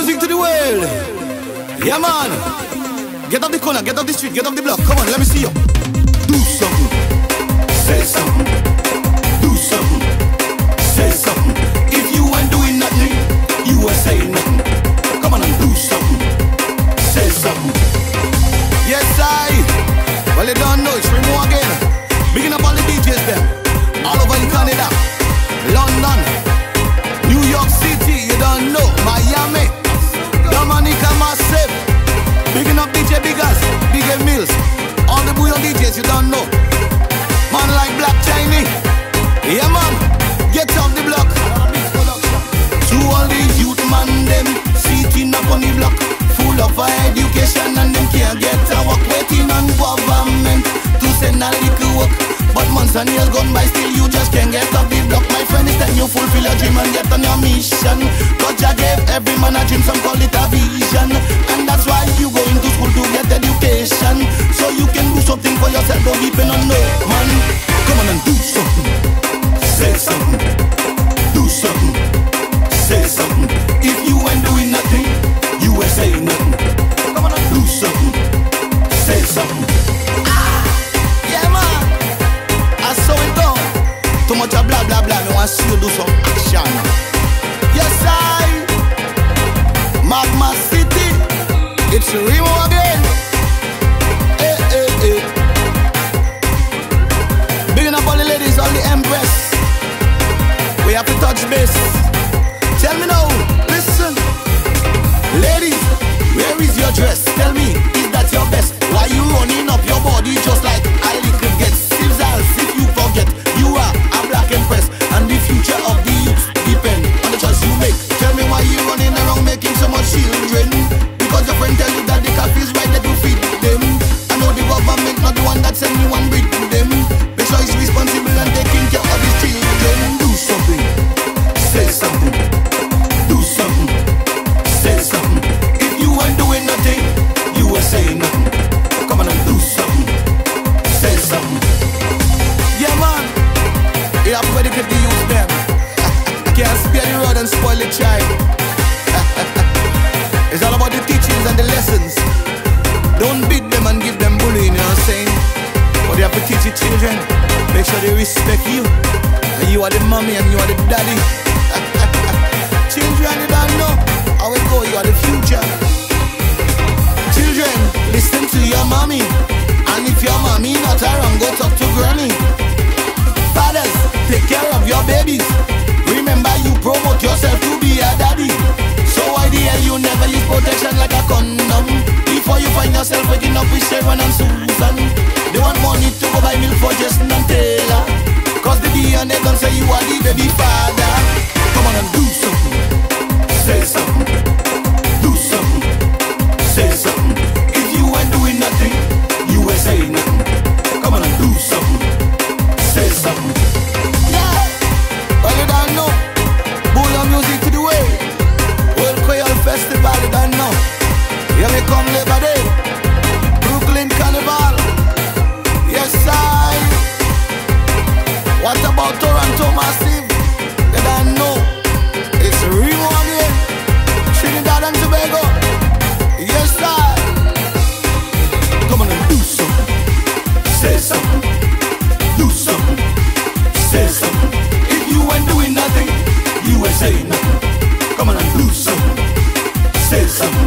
music to the world. Yeah, man. Get off the corner, get off the street, get off the block. Come on, let me see you. Do something. Say something. Do something. Say something. If you ain't doing nothing, you ain't saying nothing. Come on and do something. Say something. Yes, well, you don't know, it's Remo again. Bigging up all the DJs them. All over in Canada, London, New York City, you don't know, Miami, Dominica Massive. Bigging up DJ Biggers, DJ Mills, all the bouillon DJs you don't know. Man like Black Chinese, yeah man, get off the block. To all the youth man them, sitting up on the block, full of education and them can't get a work. Waiting on government to send a little work. But months and years gone by, still you just can't get off the block. My friend, it's time you fulfill your dream and get on your mission. God Jah gave every man a dream, some call it a vision. And that's why you go into school to get education, so you can do something for yourself, don't depend on no man. Come on and do something. Say something. Do something. Say something. If you ain't doing nothing, you ain't saying nothing. Come on and do something. Say something. Too much of blah blah blah, no one see you do some action. Yes I, Magma City, it's Remo again. Hey, hey, hey. Bigging up all the ladies, all the empress. We have to touch base. Tell me now, listen. Ladies, where is your dress? Tell me, is that your best? Why you running up your body just like a little get? If you forget, you are a black empress, and the future of the youth depend on the choice you make. Tell me why you running around making so much children? Because your friend tell you that the coffee is right there to feed them. I know the government not the one that send you one breed to them. Make sure he's responsible and taking care of his children. Do something. Say something. Do something. Say something. If you ain't doing nothing, you ain't saying nothing. Come on and do something. Say something. Yeah man, you have to educate the youth them. Can't spare the road and spoil the child. It's all about the teachings and the lessons. Don't beat them and give them bullying, you know what I'm saying? But you have to teach your children, make sure they respect you. And you are the mommy and you are the daddy. Children, you don't know how it go, you are the future. Children, listen to your mommy. And if your mommy not around, go talk to granny. Fathers, take care of your babies. Remember you promote yourself to be a daddy. So why the hell you never use protection like a condom? Before you find yourself waking up with Sharon and Susan. They want money to go buy milk for Jason and Taylor. Cause the DNA don't say you are the baby father. Come on and do something. Say something. Do something. Say something. If you ain't doing nothing, you ain't saying nothing. Come on and do something. Say something. Yeah. Well, you don't know. Bouillon music to the way. World Creole Festival, you don't know. Here we come Labor Day. Brooklyn Carnival. Yes, I. What about Toronto Massive? You don't know. It's Remo again. Trinidad and Tobago. Yes, I. Come on and do something. Say something. Do something. Say something. If you ain't doing nothing, you ain't saying nothing. Come on and do something. Say something.